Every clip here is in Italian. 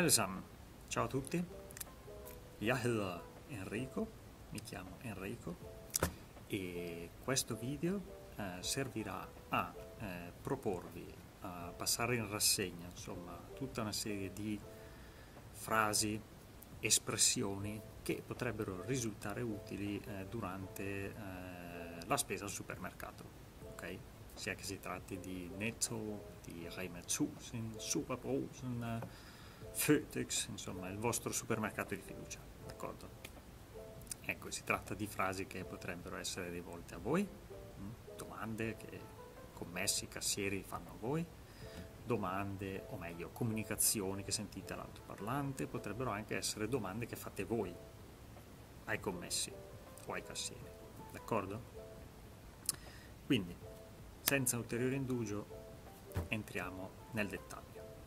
alle sammen, ciao a tutti, jeg hedder Enrico, mi chiamo Enrico e questo video servirà a proporvi, a passare in rassegna, insomma, tutta una serie di frasi, espressioni che potrebbero risultare utili durante la spesa al supermercato, ok? Sia che si tratti di Netto, di Rema 1000, Superbrugsen, Føtex, insomma il vostro supermercato di fiducia, d'accordo? Ecco, si tratta di frasi che potrebbero essere rivolte a voi, domande che commessi, cassieri fanno a voi, domande, o meglio, comunicazioni che sentite all'altoparlante, potrebbero anche essere domande che fate voi ai commessi o ai cassieri, d'accordo? Quindi, senza ulteriore indugio, entriamo nel dettaglio.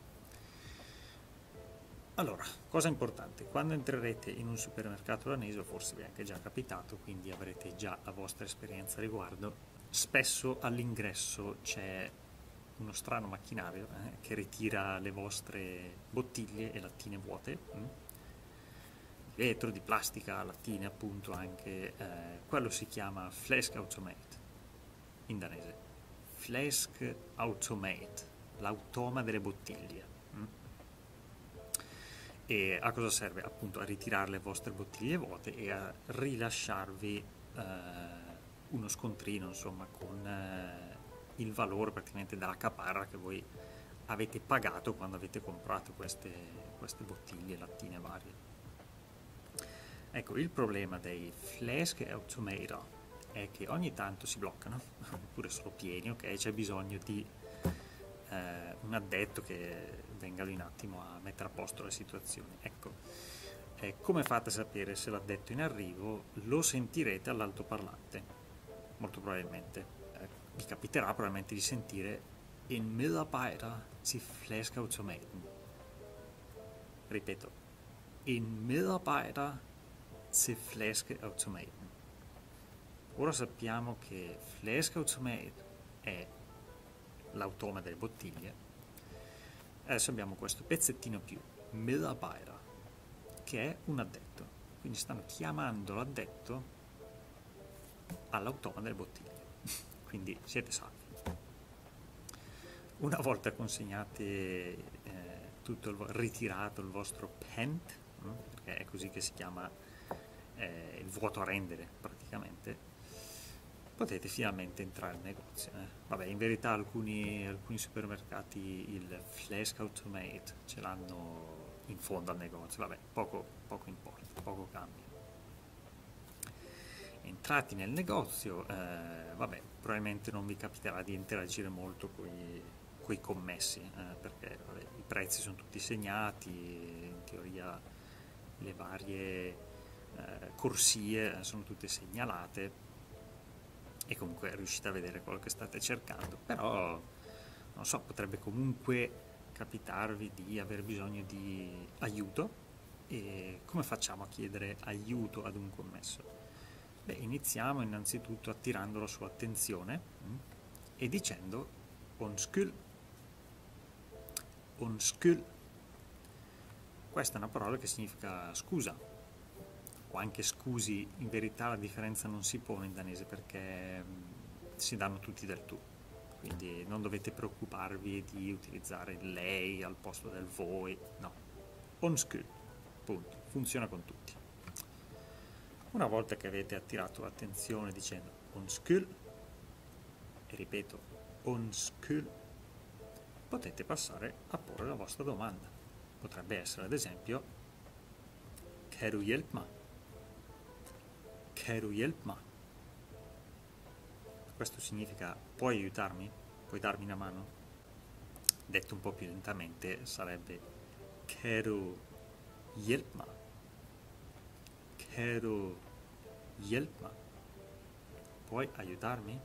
Allora, cosa importante, quando entrerete in un supermercato danese, forse vi è anche già capitato, quindi avrete già la vostra esperienza a riguardo, spesso all'ingresso c'è uno strano macchinario che ritira le vostre bottiglie e lattine vuote, di vetro, di plastica, lattine appunto anche, quello si chiama Fläskautomat in danese, Fläskautomat, l'automa delle bottiglie. E a cosa serve? Appunto a ritirare le vostre bottiglie vuote e a rilasciarvi uno scontrino, insomma, con il valore praticamente della caparra che voi avete pagato quando avete comprato queste bottiglie, lattine varie. Ecco, il problema dei Fläskautomat è che ogni tanto si bloccano, oppure sono pieni, ok? C'è bisogno di un addetto che venga lì un attimo a mettere a posto la situazione. Ecco, come fate a sapere se l'addetto è in arrivo? Lo sentirete all'altoparlante, molto probabilmente. Vi capiterà probabilmente di sentire en medarbejder til flaskeautomaten. Ripeto, en medarbejder til flaskeautomaten. Ora sappiamo che flaskeautomat è l'automa delle bottiglie. Adesso abbiamo questo pezzettino più, medarbejder, che è un addetto. Quindi stanno chiamando l'addetto all'automa delle bottiglie. Quindi siete salvi. Una volta consegnate ritirato il vostro pent, perché è così che si chiama il vuoto a rendere praticamente, potete finalmente entrare in negozio. Vabbè, in verità alcuni supermercati il Fläskautomat ce l'hanno in fondo al negozio, vabbè, poco importa, poco cambia. Entrati nel negozio, vabbè, probabilmente non vi capiterà di interagire molto con i commessi, perché vabbè, i prezzi sono tutti segnati, in teoria le varie corsie sono tutte segnalate, e comunque riuscite a vedere quello che state cercando, però non so, potrebbe comunque capitarvi di aver bisogno di aiuto. E come facciamo a chiedere aiuto ad un commesso? Beh, iniziamo innanzitutto attirando la sua attenzione e dicendo undskyld. Undskyld, questa è una parola che significa scusa, o anche scusi. In verità la differenza non si pone in danese perché si danno tutti del tu, quindi non dovete preoccuparvi di utilizzare il lei al posto del voi, no, undskyld, punto, funziona con tutti. Una volta che avete attirato l'attenzione dicendo undskyld, e ripeto undskyld, potete passare a porre la vostra domanda. Potrebbe essere ad esempio kan du hjælpe mig? Kan du hjælpe mig? Questo significa puoi aiutarmi? Puoi darmi una mano? Detto un po' più lentamente sarebbe kan du hjælpe mig? Kan du hjælpe mig? Puoi aiutarmi?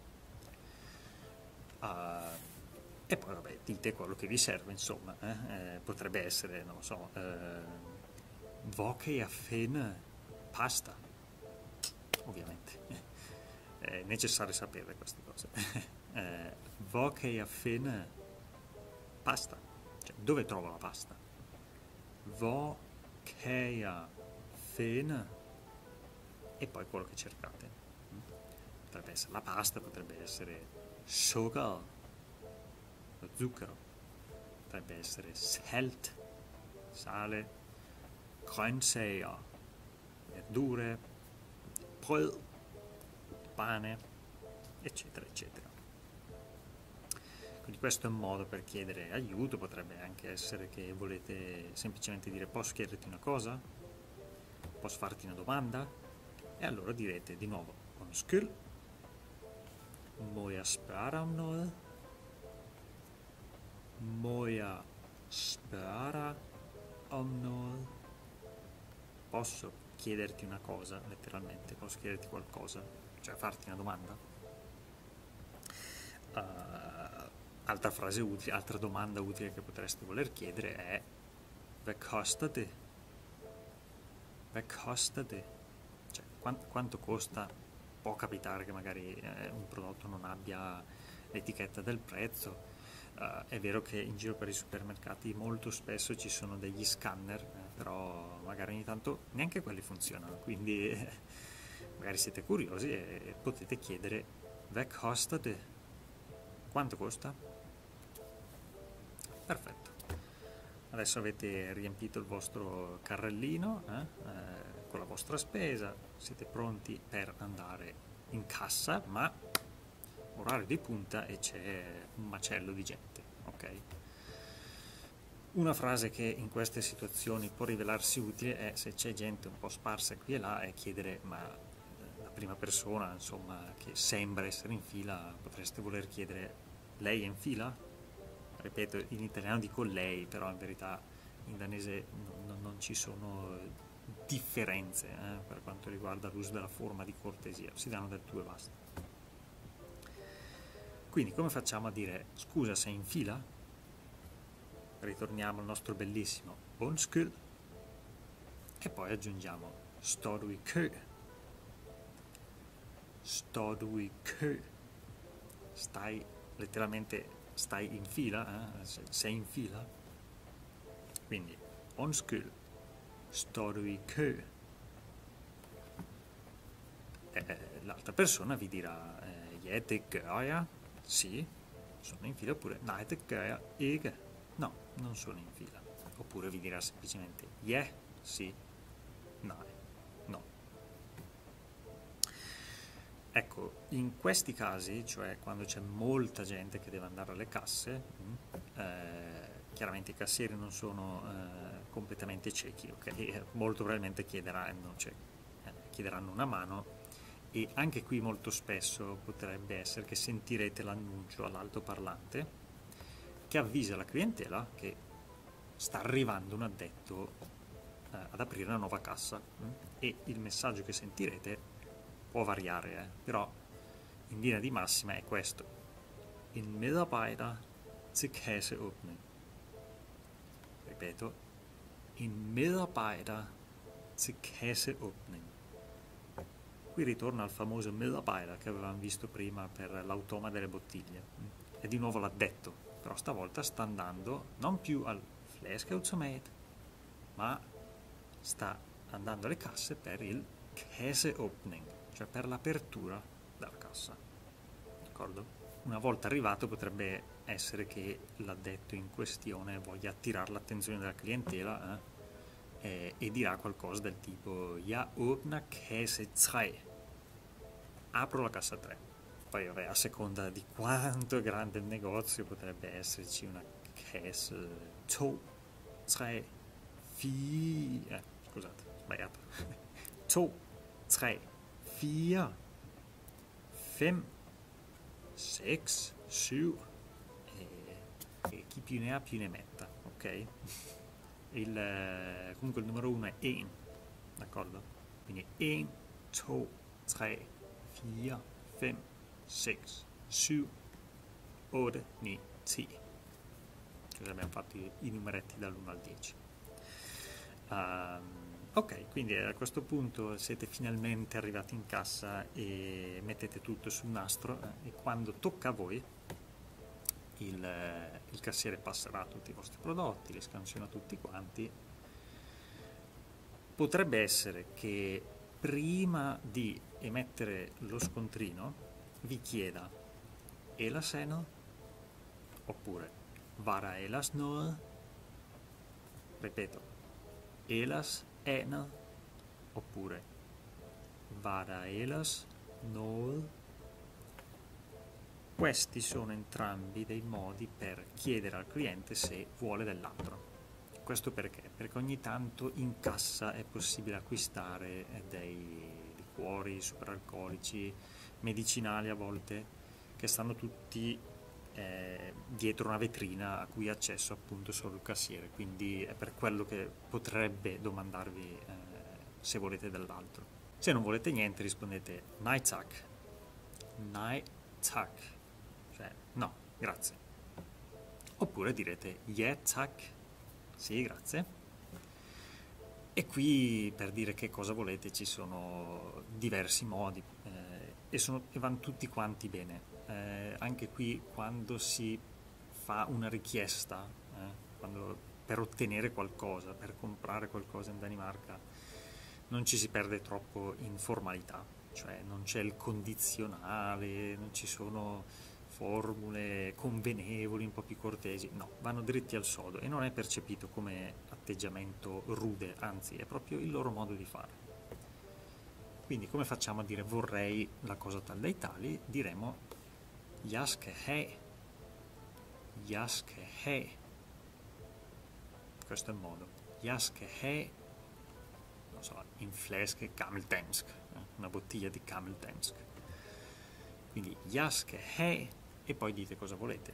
E poi vabbè, dite quello che vi serve, insomma, potrebbe essere, non lo so, hvor kan jeg finde pasta? Ovviamente è necessario sapere queste cose. Hvor kan jeg finde pasta? Cioè, dove trovo la pasta? Vad kan jag finna? E poi quello che cercate. Potrebbe essere la pasta, potrebbe essere sugar, lo zucchero, potrebbe essere salt, sale, grøntsager, verdure, brød, pane, eccetera, eccetera. Quindi questo è un modo per chiedere aiuto, potrebbe anche essere che volete semplicemente dire posso chiederti una cosa? Posso farti una domanda? E allora direte di nuovo undskyld, må jeg spørge dig om noget? Må jeg spørge dig om noget? Posso chiederti una cosa, letteralmente, posso chiederti qualcosa, cioè farti una domanda? Altra frase utile, altra domanda utile che potreste voler chiedere è hvad koster det? Hvad koster det? Cioè, quanto costa? Può capitare che magari un prodotto non abbia l'etichetta del prezzo. È vero che in giro per i supermercati molto spesso ci sono degli scanner, però magari ogni tanto neanche quelli funzionano, quindi magari siete curiosi e potete chiedere hvad koster det? Quanto costa? Perfetto. Adesso avete riempito il vostro carrellino con la vostra spesa, siete pronti per andare in cassa, ma orario di punta e c'è un macello di gente, ok? Una frase che in queste situazioni può rivelarsi utile è, se c'è gente un po' sparsa qui e là, è chiedere, ma la prima persona, insomma, che sembra essere in fila, potreste voler chiedere, lei è in fila? Ripeto, in italiano dico lei, però in verità in danese non ci sono differenze per quanto riguarda l'uso della forma di cortesia, si danno del tu e basta. Quindi come facciamo a dire scusa, sei in fila? Ritorniamo al nostro bellissimo undskyld e poi aggiungiamo står du i kø? Står du i kø? Stai, letteralmente stai in fila, sei in fila? Quindi undskyld, står du i kø? L'altra persona vi dirà ja, det gør jeg. Sì, sono in fila, oppure nej, det gør jeg ikke. No, non sono in fila. Oppure vi dirà semplicemente ja, sì, nej, no. Ecco, in questi casi, cioè quando c'è molta gente che deve andare alle casse, chiaramente i cassieri non sono completamente ciechi, ok? Molto probabilmente chiederanno una mano, e anche qui molto spesso potrebbe essere che sentirete l'annuncio all'altoparlante che avvisa la clientela che sta arrivando un addetto ad aprire una nuova cassa, e il messaggio che sentirete può variare, però in linea di massima è questo: en medarbejder til kasseåbning. Ripeto, en medarbejder til kasseåbning. Qui ritorno al famoso medarbejder che avevamo visto prima per l'automa delle bottiglie. È di nuovo l'addetto, però stavolta sta andando non più al flaskeautomat, ma sta andando alle casse per il kasseåbning, cioè per l'apertura della cassa. D'accordo? Una volta arrivato potrebbe essere che l'addetto in questione voglia attirare l'attenzione della clientela e dirà qualcosa del tipo "Jeg åbner kasse 3", apro la cassa 3. Poi vabbè, a seconda di quanto è grande il negozio potrebbe esserci una kasse 2, 3, 4, scusate, sbagliato, 2, 3, 4, 5, 6, 7 e chi più ne ha più ne metta, ok? Comunque il numero 1 è 1, d'accordo? Quindi 1, 2, 3, 4, 5, 6, 7, 8, 9, 10. Così abbiamo fatto i numeretti dall'1 al 10. Ok, quindi a questo punto siete finalmente arrivati in cassa e mettete tutto sul nastro e quando tocca a voi il cassiere passerà tutti i vostri prodotti, li scansiona tutti quanti Potrebbe essere che prima di emettere lo scontrino vi chieda elas eno, oppure vara elas no, ripeto, elas eno, oppure vara elas no. Questi sono entrambi dei modi per chiedere al cliente se vuole dell'altro. Questo perché? Perché ogni tanto in cassa è possibile acquistare dei liquori superalcolici, medicinali a volte, che stanno tutti dietro una vetrina a cui ha accesso appunto solo il cassiere, quindi è per quello che potrebbe domandarvi se volete dell'altro. Se non volete niente rispondete "Nej tak", "Nej tak", cioè no, grazie. Oppure direte "Ja tak", sì, grazie. E qui per dire che cosa volete ci sono diversi modi e vanno tutti quanti bene. Anche qui quando si fa una richiesta, per ottenere qualcosa, per comprare qualcosa in Danimarca, non ci si perde troppo in formalità, cioè non c'è il condizionale, non ci sono formule convenevoli, un po' più cortesi, no, vanno dritti al sodo e non è percepito come atteggiamento rude, anzi è proprio il loro modo di fare. Quindi come facciamo a dire vorrei la cosa tal dei tali? Diremo "Jeg skal have", "Jeg skal have", questo è il modo, "Jeg skal have", non so, in flaske Gammeldansk, una bottiglia di Gammeldansk. Quindi "Jeg skal have", e poi dite cosa volete.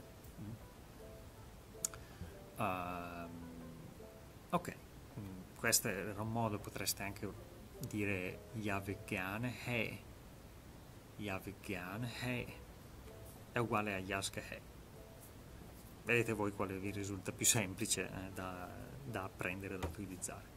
Ok, questo era un modo, potreste anche dire "Jeg vil gerne have", "Jeg vil gerne have", è uguale a "Jeg skal have". Vedete voi quale vi risulta più semplice da apprendere, da utilizzare.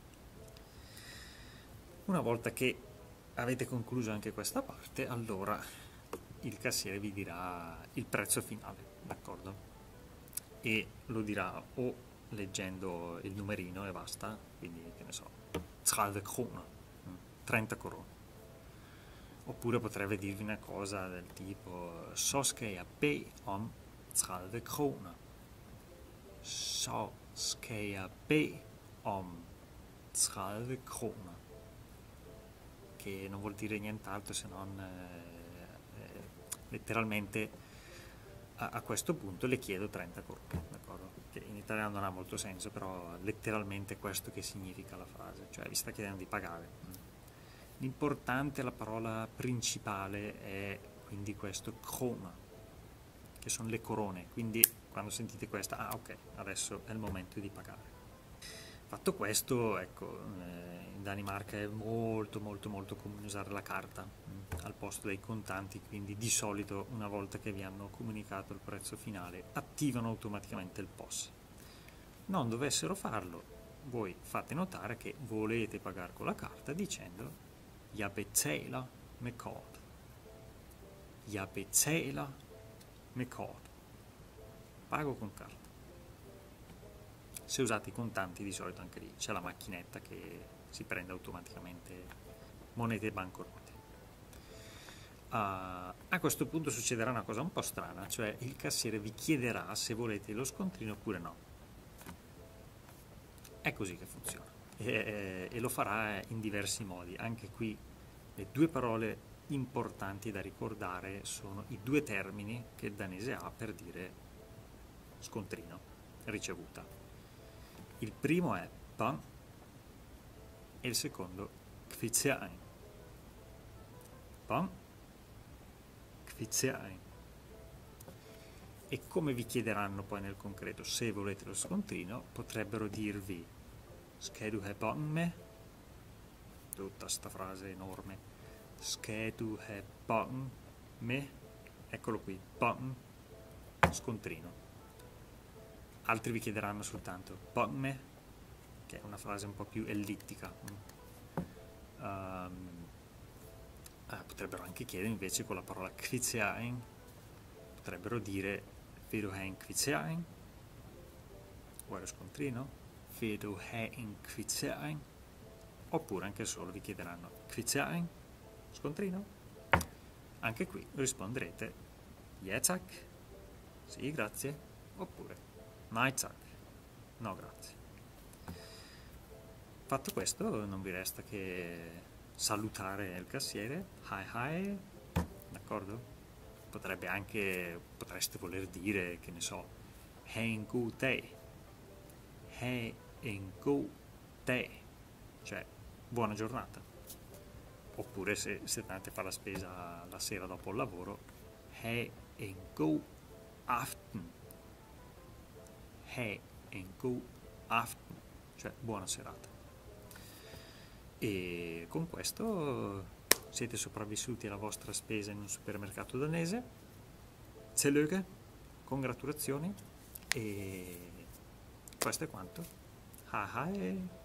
Una volta che avete concluso anche questa parte, allora il cassiere vi dirà il prezzo finale, d'accordo? E lo dirà o leggendo il numerino e basta, quindi che ne so, 30 kroner, 30 corone. Oppure potrebbe dirvi una cosa del tipo "Så skal jeg bede om 30 kroner", "Så skal jeg bede om 30 kroner", che non vuol dire nient'altro se non letteralmente a questo punto le chiedo 30 corone, d'accordo? Che in italiano non ha molto senso, però letteralmente è questo che significa la frase, cioè vi sta chiedendo di pagare. L'importante, la parola principale è quindi questo krona, che sono le corone, quindi quando sentite questa, ok, adesso è il momento di pagare. Fatto questo, ecco, in Danimarca è molto comune usare la carta al posto dei contanti, quindi di solito una volta che vi hanno comunicato il prezzo finale attivano automaticamente il POS. Non dovessero farlo, voi fate notare che volete pagare con la carta dicendo "Jeg betaler med kort", "Jeg betaler med kort", pago con carta. Se usate i contanti di solito anche lì c'è la macchinetta che si prende automaticamente monete e banconote. A questo punto succederà una cosa un po' strana, cioè il cassiere vi chiederà se volete lo scontrino oppure no. È così che funziona e lo farà in diversi modi. Anche qui le due parole importanti da ricordare sono i due termini che il danese ha per dire scontrino, ricevuta. Il primo è "pan" e il secondo "kvittering". "Pan", "kvittering". E come vi chiederanno poi nel concreto se volete lo scontrino, potrebbero dirvi "Skal du have bonnen med?", tutta sta frase enorme, "Skal du have bonnen med?", eccolo qui, bonnen, scontrino. Altri vi chiederanno soltanto "bonnen med?", che è una frase un po' più ellittica. Potrebbero anche chiedere invece con la parola "kvittering", potrebbero dire "Vil du have en kvittering?", vuoi lo scontrino? "Vil du have en kvittering?". oppure anche solo vi chiederanno Kvittering, scontrino? Anche qui risponderete Ja tack, sì grazie, oppure Nein tack, no grazie. Fatto questo non vi resta che salutare il cassiere, hi hi, d'accordo? Potreste voler dire, che ne so, Hei god dag, Hei en god dag, cioè buona giornata. Oppure se andate a fare la spesa la sera dopo il lavoro, Hei en god aften, Hei en god aften, cioä buona serata. E con questo siete sopravvissuti alla vostra spesa in un supermercato danese. Tillykke, congratulazioni, e questo è quanto. Hej hej!